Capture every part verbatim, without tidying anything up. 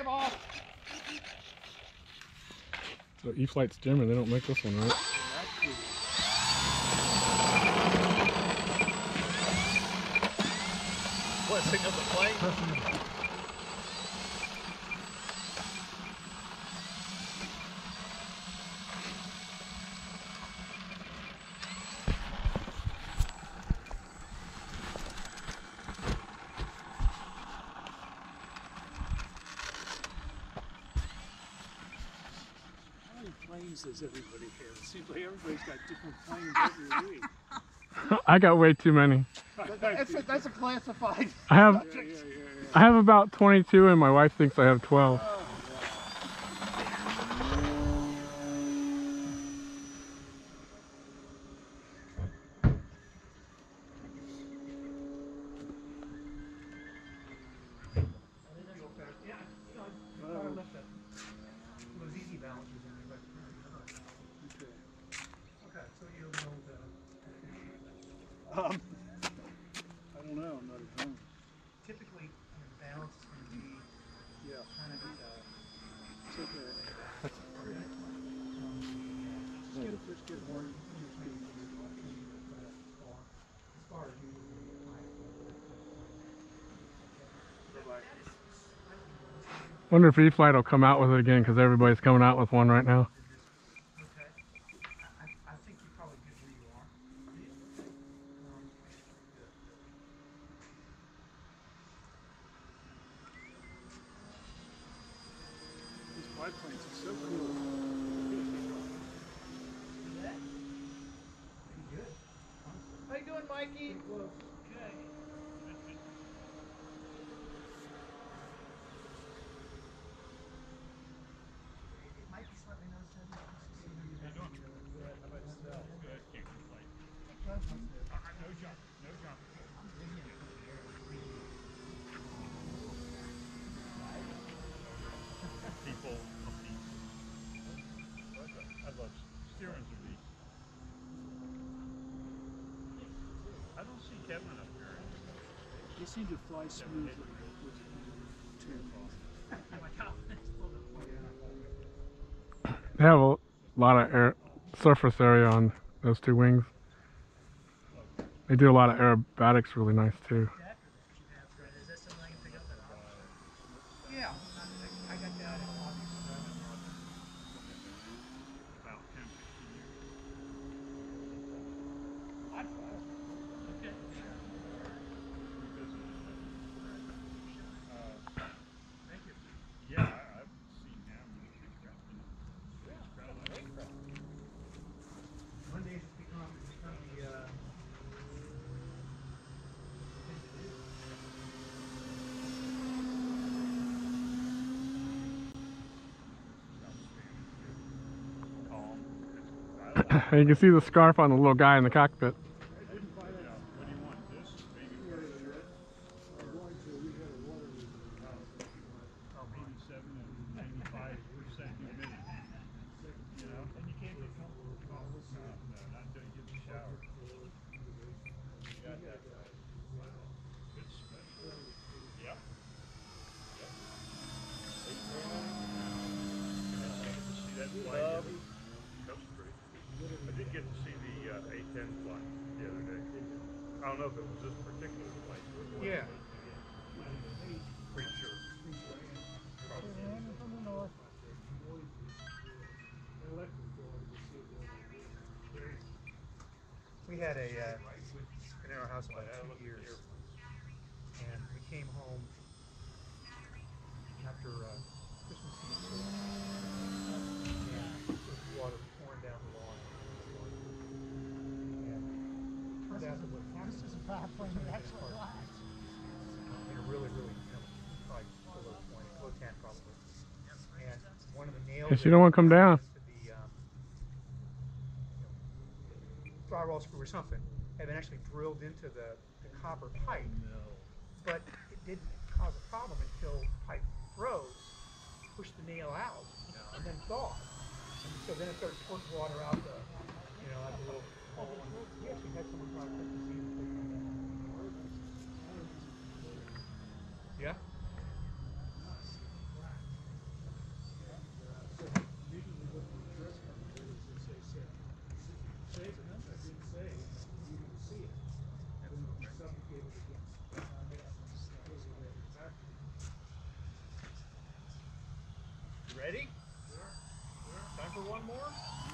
him off! So E-Flight Stearman, they don't make this one, right? What, signal the plane? Planes does everybody have? It seems like everybody's got different planes every week. I got way too many. That's a, that's a classified. I have, Yeah, yeah, yeah, yeah. I have about twenty-two, and my wife thinks I have twelve. Oh, Um, I don't know, I'm not at home. Typically, you know, the balance is going to be Yeah, kind of at the, it's okay. just get, just get one. As far as you, Bye-bye. Wonder if E-Flight will come out with it again, because everybody's coming out with one right now. okay. I, I think you're probably good where you are. Um, These biplanes are so cool. How you doing, Mikey? Mike, just let me know so that you can see How you doing? Good. How about yourself? Good. Can't complain. no No jump. No jump. People of these. I love Stearman's of these. I don't see Kevin up here. They seem to fly smoothly with two. They have a lot of air surface area on those two wings. They do a lot of aerobatics really nice too. Is that something I can pick up at all? Yeah. I got that. About ten, fifteen years. I'd fly. Okay. Uh, Thank you. Yeah, I, I've seen him. He's got, you know, he's got a lot of One day it's become, it's become the, uh, And you can see the scarf on the little guy in the cockpit. I did get to see the uh, A ten flight the other day. I don't know if it was this particular flight. yeah. Pretty sure. From the north. We had a, uh, been in our house about two years, and we came home after uh, Christmas Eve, and there was water pouring down the lawn. And it turned out that what happened This is a biplane that actually flies. in a really, really, you know, probably below twenty, below ten probably. And one of the nails Yes, you don't want to come down. into the um, you know, drywall screw or something had been actually drilled into the, the copper pipe. No. But it didn't cause a problem until the pipe froze, pushed the nail out, and then thawed. And so then it started squirting water out the, you know, out the little hole. We actually had someone come out Christmas Eve and put it on. Yeah? Ready? Time for one more?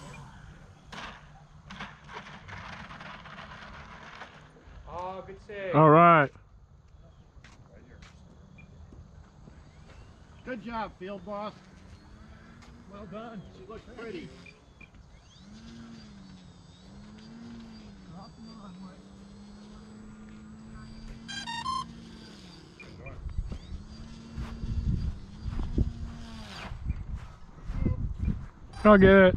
Oh, good save. All right. Good job, field boss. Well done. She looks pretty. Drop the runway. I'll get it.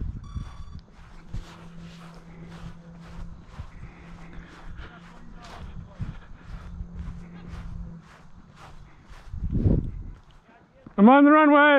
I'm on the runway.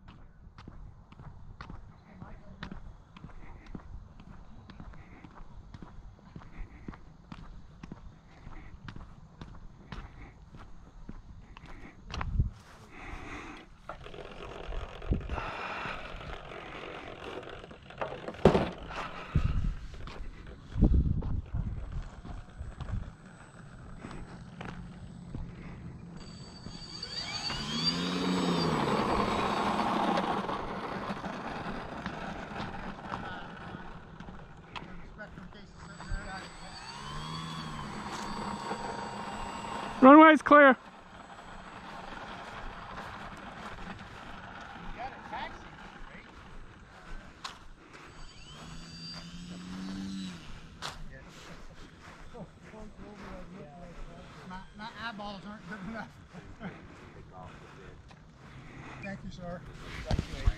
Runway's clear. You got a taxi, right? My, my eyeballs aren't good enough. Thank you, sir.